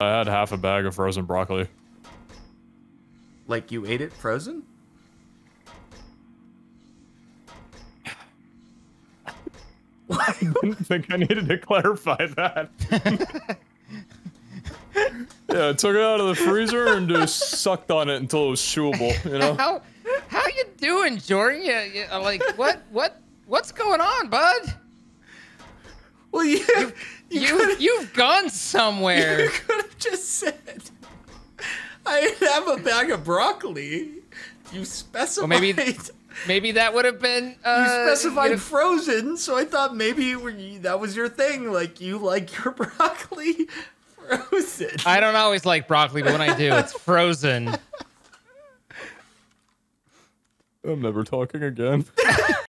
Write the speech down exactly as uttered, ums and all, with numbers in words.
I had half a bag of frozen broccoli. Like you ate it frozen? I didn't think I needed to clarify that. Yeah, I took it out of the freezer and just sucked on it until it was chewable, you know? How, how you doing, Jordan? You, you, like, what, what, what's going on, bud? Well, you, you, you, you you've gone somewhere. You could have just said, I have a bag of broccoli. You specified. Well, maybe, maybe that would have been. Uh, you specified you know, frozen, so I thought maybe you were, that was your thing. Like you like your broccoli frozen. I don't always like broccoli, but when I do, it's frozen. I'm never talking again.